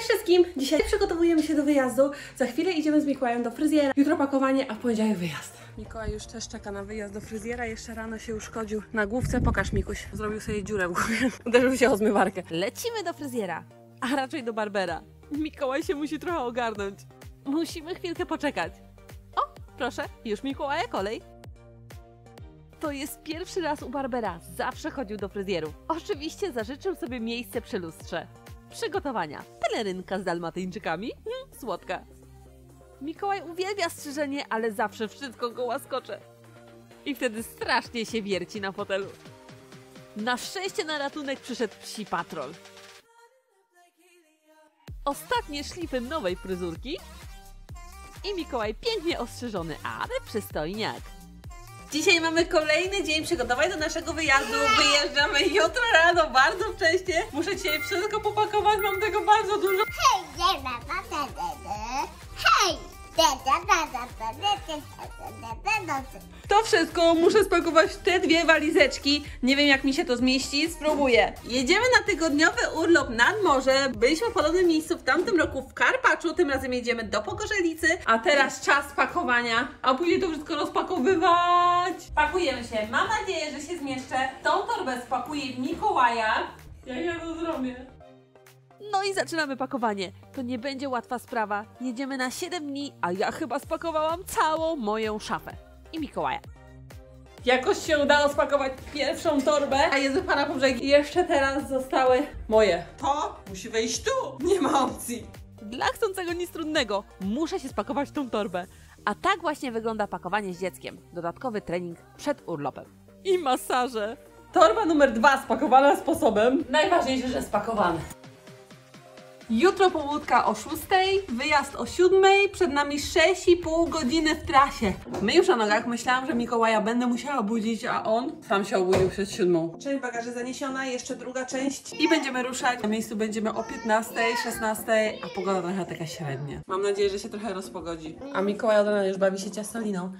Cześć wszystkim! Dzisiaj przygotowujemy się do wyjazdu. Za chwilę idziemy z Mikołajem do fryzjera. Jutro pakowanie, a w poniedziałek wyjazd. Mikołaj już też czeka na wyjazd do fryzjera. Jeszcze rano się uszkodził na główce. Pokaż, Mikuś. Zrobił sobie dziurę w głowie. Uderzył się o zmywarkę. Lecimy do fryzjera, a raczej do barbera. Mikołaj się musi trochę ogarnąć. Musimy chwilkę poczekać. O, proszę, już Mikołaja kolej. To jest pierwszy raz u barbera. Zawsze chodził do fryzjerów. Oczywiście zażyczył sobie miejsce przy lustrze. Przygotowania. Pelerynka z dalmatyńczykami. Słodka. Mikołaj uwielbia strzyżenie, ale zawsze wszystko go łaskocze. I wtedy strasznie się wierci na fotelu. Na szczęście na ratunek przyszedł psi patrol. Ostatnie szlify nowej fryzurki. I Mikołaj pięknie ostrzyżony, ale przystojniak. Dzisiaj mamy kolejny dzień przygotowań do naszego wyjazdu. Wyjeżdżamy jutro rano, bardzo wcześnie. Muszę dzisiaj wszystko popakować, mam tego bardzo dużo. Hej! To wszystko muszę spakować w te dwie walizeczki. Nie wiem, jak mi się to zmieści, spróbuję. Jedziemy na tygodniowy urlop nad morze. Byliśmy w podobnym miejscu w tamtym roku w Karpaczu. Tym razem jedziemy do Pogorzelicy. A teraz czas pakowania, a później to wszystko rozpakowywać. Pakujemy się. Mam nadzieję, że się zmieszczę. Tą torbę spakuję w Mikołaja. Jak ja to zrobię? No i zaczynamy pakowanie. To nie będzie łatwa sprawa. Jedziemy na 7 dni, a ja chyba spakowałam całą moją szafę. I Mikołaja. Jakoś się udało spakować pierwszą torbę, a jest pana po brzegi. Jeszcze teraz zostały moje. To musi wejść tu. Nie ma opcji. Dla chcącego nic trudnego, muszę się spakować w tą torbę. A tak właśnie wygląda pakowanie z dzieckiem. Dodatkowy trening przed urlopem. I masaże. Torba numer 2 spakowana sposobem. Najważniejsze, że spakowane. Jutro pobudka o 6, wyjazd o 7, przed nami 6,5 godziny w trasie. My już na nogach, myślałam, że Mikołaja będę musiała budzić, a on sam się obudził przed 7. Część bagaży zaniesiona, jeszcze druga część i będziemy ruszać. Na miejscu będziemy o 15, 16, a pogoda trochę taka średnia. Mam nadzieję, że się trochę rozpogodzi. A Mikołaj od rana już bawi się ciastoliną.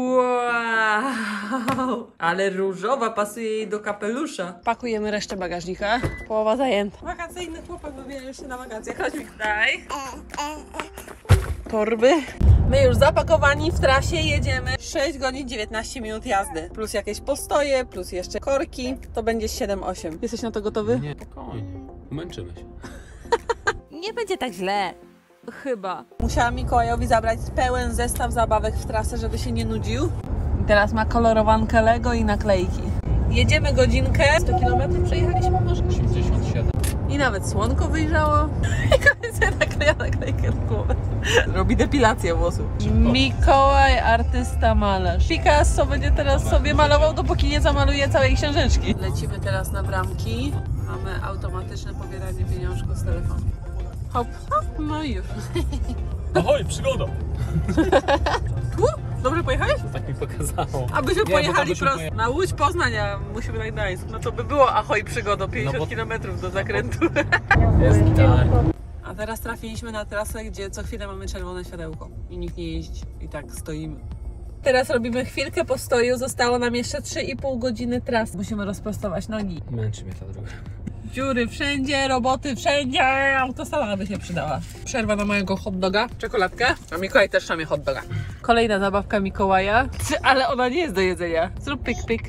Wow! Ale różowa pasuje jej do kapelusza. Pakujemy resztę bagażnika. Połowa zajęta. Wakacyjny chłopak wybiera się na wakacje. Chodź mi tutaj. Torby. My już zapakowani, w trasie jedziemy. 6 godzin 19 minut jazdy. Plus jakieś postoje, plus jeszcze korki. To będzie 7-8. Jesteś na to gotowy? Nie, spokojnie. Męczymy się. Nie będzie tak źle. Chyba. Musiałam Mikołajowi zabrać pełen zestaw zabawek w trasę, żeby się nie nudził. I teraz ma kolorowankę Lego i naklejki. Jedziemy godzinkę. 100 km przejechaliśmy może? 87. I nawet słonko wyjrzało. I kończę nakleja naklejkę w głowę. Robi depilację włosów. Mikołaj, artysta, malarz. Picasso będzie teraz sobie malował, dopóki nie zamaluje całej książeczki. Lecimy teraz na bramki. Mamy automatyczne pobieranie pieniążków z telefonu. Hop, hop, no i już. Ahoj, przygoda! Tu? Dobrze pojechałeś? Tak mi pokazało. Abyśmy Nie, pojechali byśmy prosto na Łódź, Poznań, a musimy na Gdańsk. No to by było ahoj przygodo, 50 km do zakrętu. Jest gitara. A teraz trafiliśmy na trasę, gdzie co chwilę mamy czerwone światełko i nikt nie jeździ. I tak stoimy. Teraz robimy chwilkę postoju, zostało nam jeszcze 3,5 godziny trasy. Musimy rozprostować nogi. Męczy mnie ta droga. Dziury wszędzie, roboty wszędzie, autostrada by się przydała. Przerwa na mojego hot doga, czekoladkę, a Mikołaj też szamie hot doga. Kolejna zabawka Mikołaja, ale ona nie jest do jedzenia. Zrób pyk pyk.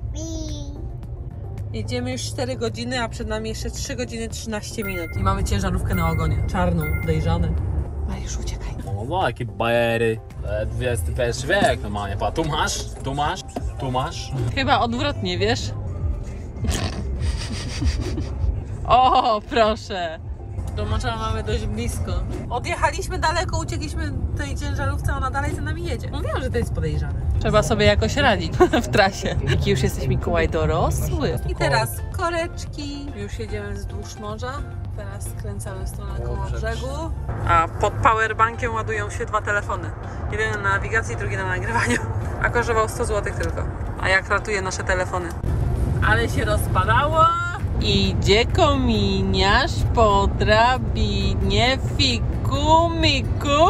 Jedziemy już 4 godziny, a przed nami jeszcze 3 godziny 13 minut. I mamy ciężarówkę na ogonie, czarną, dejrzane. A już uciekaj. No, jakie bajery. XXI wiek normalnie. Pa, tu masz, tu masz, tu masz. Chyba odwrotnie, wiesz? O, proszę! Do Macza mamy dość blisko. Odjechaliśmy daleko, uciekliśmy tej ciężarówce, ona dalej za nami jedzie. Mówiłam, że to jest podejrzane. Trzeba sobie jakoś radzić w trasie. Jaki już jesteś, Mikołaj, dorosły. I teraz koreczki. Już jedziemy wzdłuż morza. Teraz skręcamy w stronę koło brzegu. A pod powerbankiem ładują się 2 telefony. Jeden na nawigacji, drugi na nagrywaniu. A kosztował 100 zł tylko. A jak ratuje nasze telefony? Ale się rozpadało. Idzie kominiarz po drabinie, fiku, miku.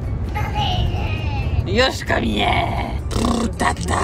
Już kominie. Tata.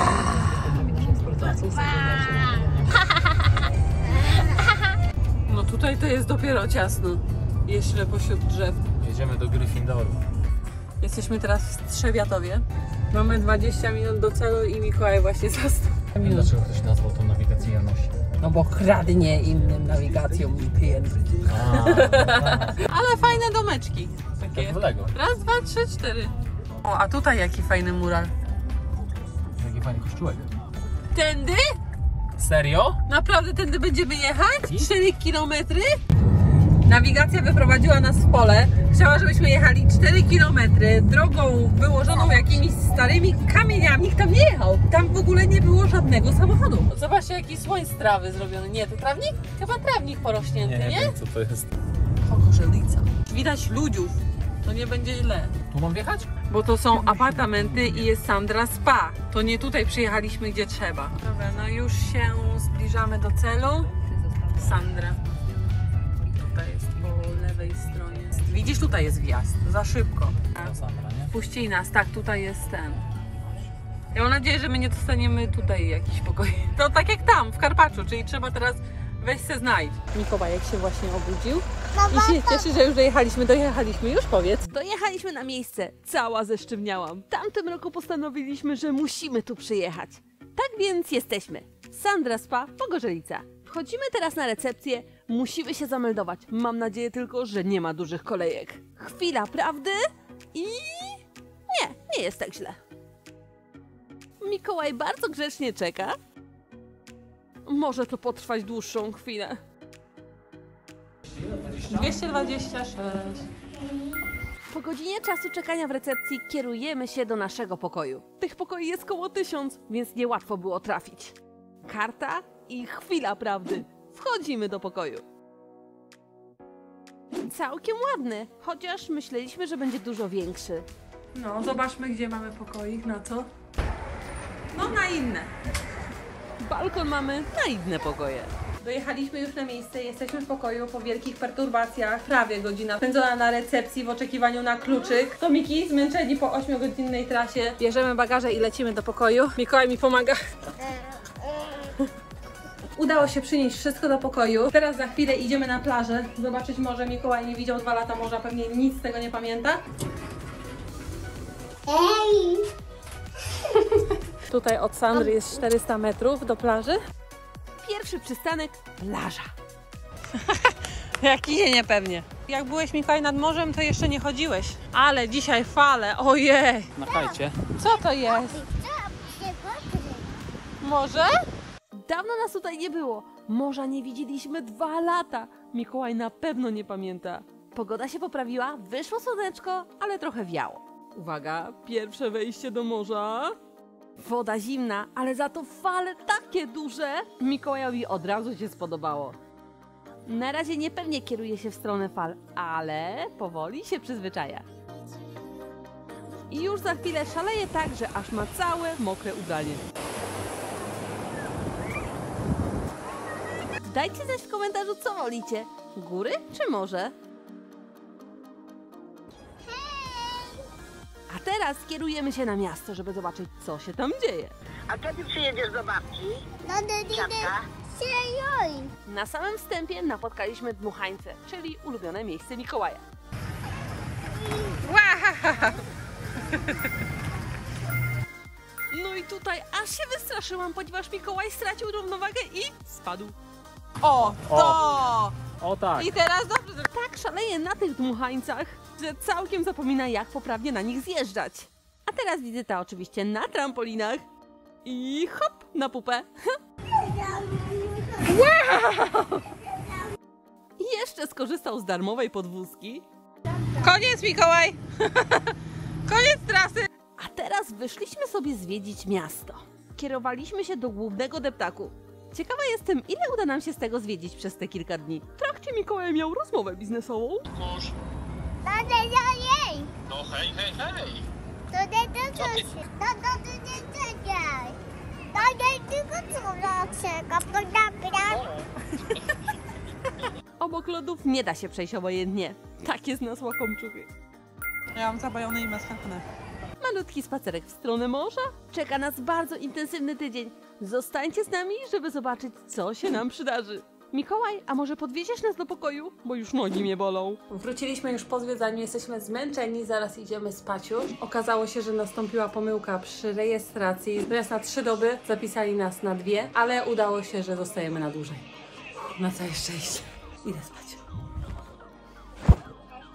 No tutaj to jest dopiero ciasno. Jeszcze pośród drzew. Jedziemy do Gryffindoru. Jesteśmy teraz w Trzebiatowie. Mamy 20 minut do celu i Mikołaj właśnie zastał. Dlaczego ktoś nazwał tą nawigację Janosi? No bo kradnie innym nawigacją klient. Ale fajne domeczki. Takie. Jak w Lego. Raz, dwa, trzy, cztery. O, a tutaj jaki fajny mural. Jaki fajny kościółek. Tędy? Serio? Naprawdę tędy będziemy jechać? 4 kilometry? Nawigacja wyprowadziła nas w pole. Chciała, żebyśmy jechali 4 kilometry drogą wyłożoną jakimiś starymi kamieniami. Nikt tam nie jechał. Tam w ogóle nie było żadnego samochodu. Zobaczcie, jaki słoń z trawy zrobiony. Nie, to trawnik? Chyba trawnik porośnięty, nie? wiem co to jest. Kokorzelica. Widać ludziów. To nie będzie źle. Tu mam wjechać? Bo to są apartamenty i jest Sandra Spa. To nie tutaj przyjechaliśmy, gdzie trzeba. Dobra, no już się zbliżamy do celu. Sandra. Tutaj jest po lewej stronie. Widzisz, tutaj jest wjazd. Za szybko. To Sandra, nie? Puścili nas. Tak, tutaj jest ten. Ja mam nadzieję, że my nie dostaniemy tutaj jakiś pokój. To tak jak tam, w Karpaczu, czyli trzeba teraz weź se znajdź. Mikołajek się właśnie obudził i się cieszy, że już dojechaliśmy. Dojechaliśmy już, powiedz. Dojechaliśmy na miejsce. Cała zesztywniałam. W tamtym roku postanowiliśmy, że musimy tu przyjechać. Tak więc jesteśmy. Sandra Spa, Pogorzelica. Wchodzimy teraz na recepcję. Musimy się zameldować. Mam nadzieję tylko, że nie ma dużych kolejek. Chwila prawdy i... nie jest tak źle. Mikołaj bardzo grzecznie czeka. Może to potrwać dłuższą chwilę. 226. Po godzinie czasu czekania w recepcji kierujemy się do naszego pokoju. Tych pokoi jest koło 1000, więc niełatwo było trafić. Karta i chwila prawdy. Wchodzimy do pokoju. Całkiem ładny, chociaż myśleliśmy, że będzie dużo większy. No, zobaczmy, gdzie mamy pokoik, na co? No, na inne. Balkon mamy na inne pokoje. Dojechaliśmy już na miejsce, jesteśmy w pokoju po wielkich perturbacjach. Prawie godzina spędzona na recepcji w oczekiwaniu na kluczyk. To Miki, zmęczeni po 8-godzinnej trasie. Bierzemy bagaże i lecimy do pokoju. Mikołaj mi pomaga. Udało się przynieść wszystko do pokoju. Teraz za chwilę idziemy na plażę. Zobaczyć morze. Mikołaj nie widział 2 lata morza, pewnie nic z tego nie pamięta. Tutaj od Sandry jest 400 metrów do plaży. Pierwszy przystanek plaża. Jak kinie pewnie. Jak byłeś, Mikołaj, nad morzem, to jeszcze nie chodziłeś. Ale dzisiaj fale, ojej. Na hajcie. Co to jest? Morze? Dawno nas tutaj nie było. Morza nie widzieliśmy 2 lata. Mikołaj na pewno nie pamięta. Pogoda się poprawiła, wyszło słoneczko, ale trochę wiało. Uwaga, pierwsze wejście do morza. Woda zimna, ale za to fale takie duże. Mikołajowi od razu się spodobało. Na razie niepewnie kieruje się w stronę fal, ale powoli się przyzwyczaja. I już za chwilę szaleje tak, że aż ma całe mokre ubranie. Dajcie znać w komentarzu, co wolicie. Góry czy morze? A teraz kierujemy się na miasto, żeby zobaczyć, co się tam dzieje. A kiedy przyjedziesz do babci? Ciapka? Na samym wstępie napotkaliśmy dmuchańce, czyli ulubione miejsce Mikołaja. No i tutaj aż się wystraszyłam, ponieważ Mikołaj stracił równowagę i spadł. O, to! O tak. I teraz dobrze. Tak szaleje na tych dmuchańcach, że całkiem zapomina, jak poprawnie na nich zjeżdżać. A teraz wizyta oczywiście na trampolinach i hop, na pupę. Wow! I jeszcze skorzystał z darmowej podwózki. Koniec, Mikołaj! Koniec trasy! A teraz wyszliśmy sobie zwiedzić miasto. Kierowaliśmy się do głównego deptaku. Ciekawa jestem, ile uda nam się z tego zwiedzić przez te kilka dni. W trakcie Mikołaj miał rozmowę biznesową. No hej, hej, hej. Obok lodów nie da się przejść obojętnie. Tak jest nas łakomczuchy. Ja mam zabajone i maschachne. Malutki spacerek w stronę morza. Czeka nas bardzo intensywny tydzień. Zostańcie z nami, żeby zobaczyć, co się nam przydarzy. Mikołaj, a może podwieziesz nas do pokoju? Bo już nogi mnie bolą. Wróciliśmy już po zwiedzaniu, jesteśmy zmęczeni, zaraz idziemy spać już. Okazało się, że nastąpiła pomyłka przy rejestracji. Zamiast na 3 doby zapisali nas na 2, ale udało się, że zostajemy na dłużej. Na całe szczęście. Idę spać.